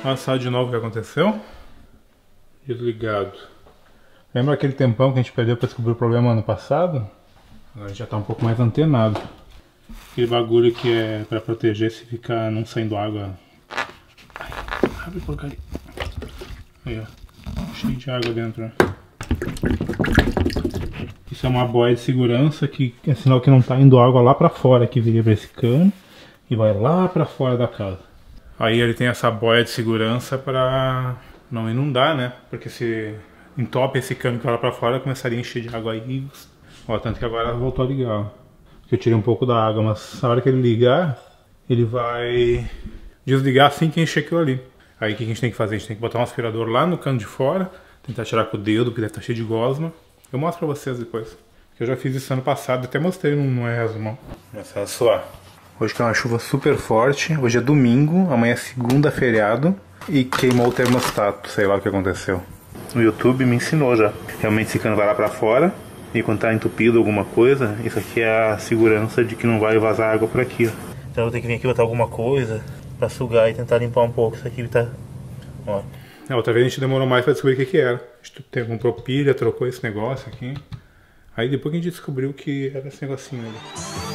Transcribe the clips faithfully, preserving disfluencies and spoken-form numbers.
Olha só de novo o que aconteceu. Desligado. Lembra aquele tempão que a gente perdeu para descobrir o problema ano passado? Agora já tá um pouco mais antenado. Aquele bagulho que é para proteger se ficar não saindo água. Ai, abre porcaria. Aí, ó. Cheio de água dentro. Né? Isso é uma boia de segurança que é sinal que não tá indo água lá para fora, que viria para esse cano e vai lá para fora da casa. Aí ele tem essa boia de segurança para não inundar, né? Porque se entope esse cano que vai lá para fora, começaria a encher de água aí. Ó, tanto que agora voltou a ligar, ó. Eu tirei um pouco da água, mas na hora que ele ligar, ele vai desligar assim que encher aquilo ali. Aí o que a gente tem que fazer? A gente tem que botar um aspirador lá no cano de fora, tentar tirar com o dedo, porque deve estar cheio de gosma. Eu mostro pra vocês depois. Eu já fiz isso ano passado, até mostrei no, no resumo. Olha só. Hoje tá uma chuva super forte, hoje é domingo, amanhã é segunda, feriado. E queimou o termostato, sei lá o que aconteceu. O YouTube me ensinou já. Realmente esse cano vai lá pra fora. E quando tá entupido alguma coisa, isso aqui é a segurança de que não vai vazar água por aqui, ó. Então eu vou ter que vir aqui botar alguma coisa pra sugar e tentar limpar um pouco. Isso aqui tá... Ó. A outra vez a gente demorou mais pra descobrir o que que era. A gente comprou pilha, trocou esse negócio aqui. Aí depois que a gente descobriu que era esse negocinho ali.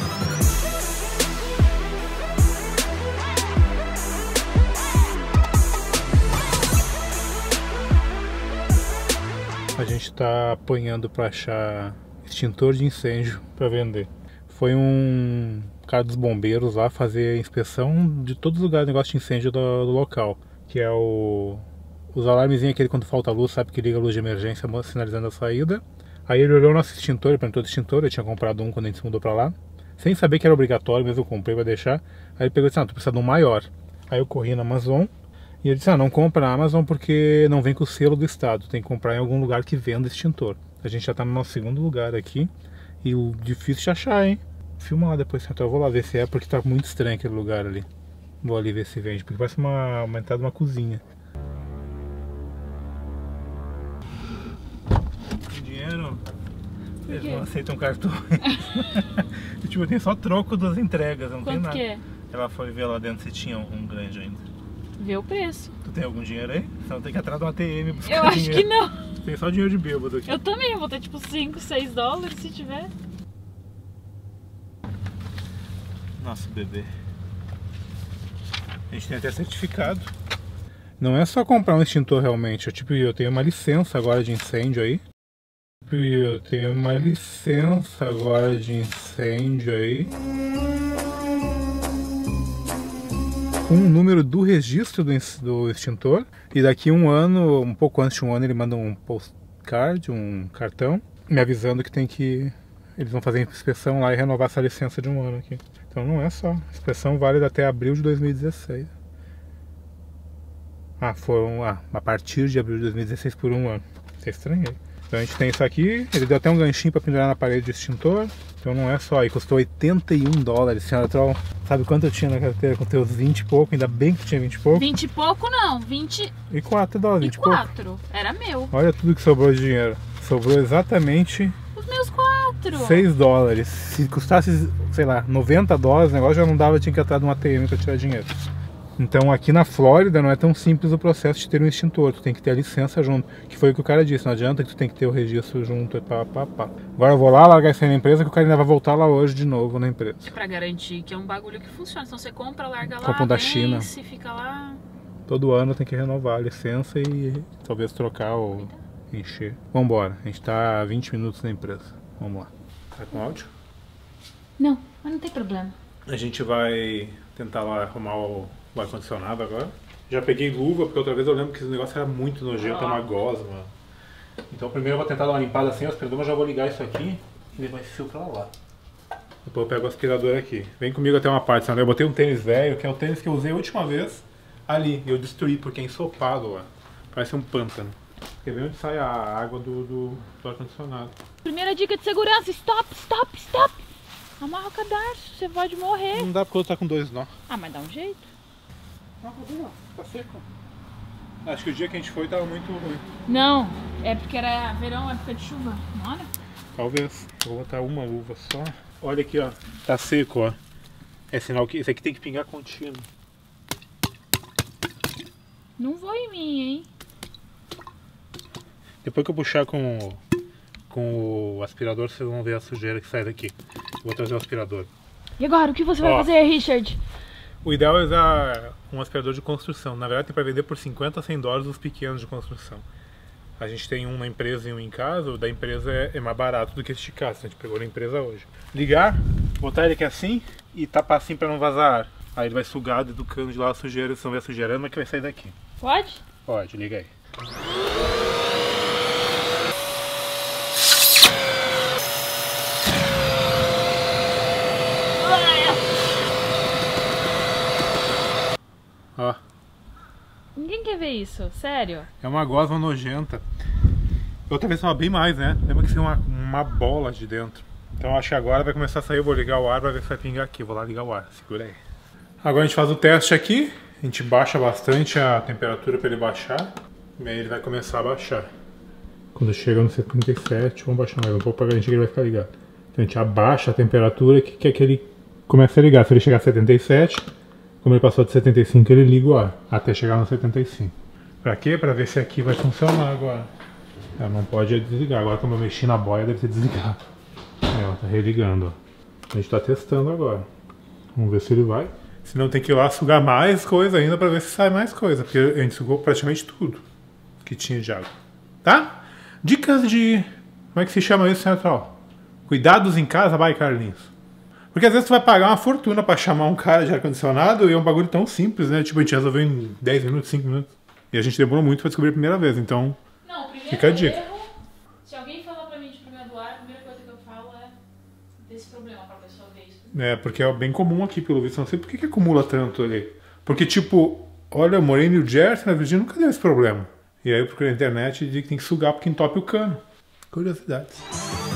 A gente tá apanhando para achar extintor de incêndio para vender. Foi um cara dos bombeiros lá fazer a inspeção de todos os lugares de negócio de incêndio do, do local. Que é o... os alarmezinhos aquele quando falta luz, sabe, que liga a luz de emergência sinalizando a saída. Aí ele olhou o nosso extintor, ele perguntou do extintor, eu tinha comprado um quando a gente se mudou pra lá. Sem saber que era obrigatório, mesmo eu comprei pra deixar. Aí ele pegou e disse, não, tu precisa de um maior. Aí eu corri na Amazon. E ele disse, ah, não compra na Amazon porque não vem com o selo do estado, tem que comprar em algum lugar que venda extintor. A gente já tá no nosso segundo lugar aqui e o difícil de achar, hein? Filma lá depois, então eu vou lá ver se é, porque tá muito estranho aquele lugar ali. Vou ali ver se vende, porque parece uma, uma entrada de uma cozinha. Dinheiro? Eles não aceitam cartões. Tipo, tem só troco das entregas, não Quanto tem nada. Que é? Ela foi ver lá dentro se tinha um grande ainda. Vê o preço. Tu tem algum dinheiro aí? Senão tem que ir atrás de uma A T M buscar Eu acho dinheiro. que não. Tem só dinheiro de bêbado aqui. Eu também, vou ter tipo cinco, seis dólares se tiver. Nossa, bebê. A gente tem até certificado. Não é só comprar um extintor realmente. Eu, tipo, eu tenho uma licença agora de incêndio aí. Eu tenho uma licença agora de incêndio aí. Com o número do registro do, do extintor. E daqui um ano, um pouco antes de um ano, ele manda um postcard, um cartão, me avisando que tem que... Eles vão fazer a inspeção lá e renovar essa licença de um ano aqui. Então não é só. A inspeção válida até abril de dois mil e dezesseis. Ah, foram ah, a partir de abril de dois mil e dezesseis por um ano. Você estranhei. Então a gente tem isso aqui. Ele deu até um ganchinho para pendurar na parede de extintor. Então não é só. E custou oitenta e um dólares. Senhora Troll, sabe quanto eu tinha na carteira com teus vinte e pouco? Ainda bem que tinha vinte e pouco. vinte e pouco não, vinte e quatro dólares, vinte e quatro. Era meu. Olha tudo que sobrou de dinheiro. Sobrou exatamente os meus quatro. seis dólares. Se custasse, sei lá, noventa dólares, o negócio já não dava, tinha que ir atrás de uma A T M para tirar dinheiro. Então aqui na Flórida não é tão simples o processo de ter um extintor, tu tem que ter a licença junto, que foi o que o cara disse, não adianta que tu tem que ter o registro junto e pá, pá, pá. Agora eu vou lá largar isso aí na empresa que o cara ainda vai voltar lá hoje de novo na empresa. É pra garantir que é um bagulho que funciona, então você compra, larga lá, compra da vence, China. Fica lá. Todo ano tem que renovar a licença e talvez trocar ou encher. Vambora, a gente tá a vinte minutos na empresa, vamos lá. Tá com áudio? Não, mas não tem problema. A gente vai tentar lá arrumar o o ar-condicionado agora. Já peguei luva, porque outra vez eu lembro que esse negócio era muito nojento, é uma gosma. Então primeiro eu vou tentar dar uma limpada assim, o aspirador, mas já vou ligar isso aqui e levar esse fio pra lá. Depois eu pego o aspirador aqui. Vem comigo até uma parte, senão eu botei um tênis velho, que é o tênis que eu usei a última vez ali. E eu destruí porque é ensopado lá. Parece um pântano. Quer ver onde sai a água do, do, do ar-condicionado. Primeira dica de segurança, stop, stop, stop. Amarra o cadarço, você pode morrer. Não dá porque eu tô com dois nó. Ah, mas dá um jeito. Não, tá seco. Acho que o dia que a gente foi tava muito ruim. Não, é porque era verão, época de chuva, não era? Talvez. Eu vou botar uma luva só. Olha aqui, ó. Tá seco, ó. É sinal que esse aqui tem que pingar contínuo. Não vou em mim, hein? Depois que eu puxar com o, com o aspirador, vocês vão ver a sujeira que sai daqui. Eu vou trazer o aspirador. E agora, o que você vai Ó, fazer, Richard? O ideal é usar um aspirador de construção. Na verdade, tem para vender por cinquenta a cem dólares os pequenos de construção. A gente tem um na empresa e um em casa. O da empresa é, é mais barato do que este caso. A gente pegou na empresa hoje. Ligar, botar ele aqui assim e tapar assim para não vazar ar. Aí ele vai sugar do cano de lá a sujeira. Vocês vão ver a sujeira, mas que vai sair daqui. Pode? Pode, liga aí. Ó. Ninguém quer ver isso, sério. É uma gosma nojenta. Outra vez tava bem mais, né? Lembra que tinha uma, uma bola de dentro. Então acho que agora vai começar a sair. Eu vou ligar o ar pra ver se vai pingar aqui. Eu vou lá ligar o ar, segura aí. Agora a gente faz o teste aqui. A gente baixa bastante a temperatura para ele baixar. E aí ele vai começar a baixar. Quando chega no setenta e sete, vamos baixar mais um pouco pra garantir que ele vai ficar ligado. Então a gente abaixa a temperatura que quer que ele comece a ligar. Se ele chegar a setenta e sete, como ele passou de setenta e cinco, ele liga o ar. Até chegar no setenta e cinco. Pra quê? Pra ver se aqui vai funcionar agora. Ela não pode desligar. Agora como eu mexi na boia, deve ter desligado. É, ela tá religando. Ó. A gente tá testando agora. Vamos ver se ele vai. Senão tem que ir lá sugar mais coisa ainda pra ver se sai mais coisa. Porque a gente sugou praticamente tudo que tinha de água. Tá? Dicas de... Como é que se chama isso, Central? Cuidados em casa, vai, Carlinhos. Porque às vezes tu vai pagar uma fortuna pra chamar um cara de ar-condicionado e é um bagulho tão simples, né? Tipo, a gente resolveu em dez minutos, cinco minutos. E a gente demorou muito pra descobrir a primeira vez, então... Não, o primeiro fica a dica. erro, se alguém falar pra mim de problema do ar, a primeira coisa que eu falo é desse problema pra pessoa ver isso. É, porque é bem comum aqui, pelo visto. Não sei por que, que acumula tanto ali. Porque, tipo, olha, eu morei em New Jersey, na Virgínia, nunca deu esse problema. E aí eu procurei na internet e digo que tem que sugar porque entope o cano. Curiosidades.